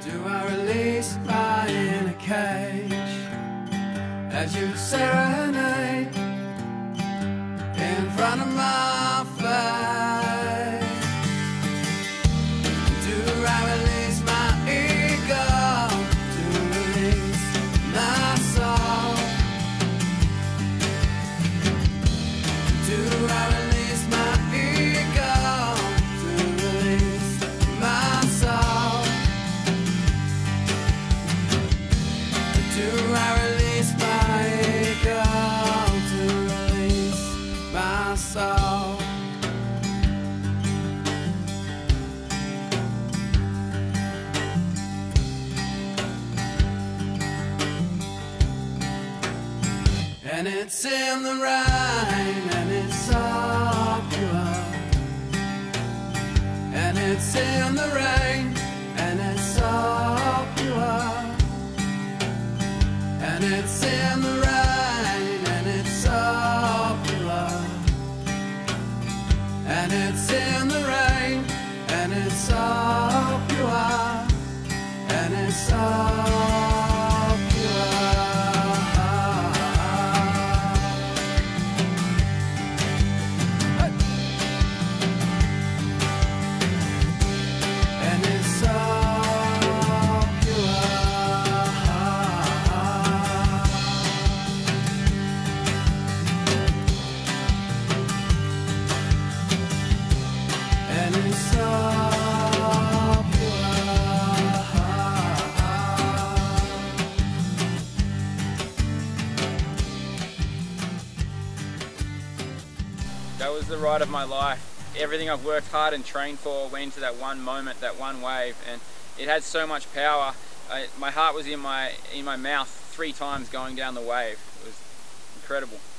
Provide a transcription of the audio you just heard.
Do I release my inner cage as you serenade in front of my face? Do I release my ego to release my soul? Do I release my ego to release my soul? Do I release my ego to release my soul? And it's in the rain, and it's so pure. And it's in the rain, and it's so pure. And it's in the rain, and it's so pure. And it's in the rain, and it's so pure. And it's so pure. And it's so pure. And it's so That was the ride of my life. Everything I've worked hard and trained for went into that one moment, that one wave, and it had so much power. My heart was in my mouth 3 times going down the wave. It was incredible.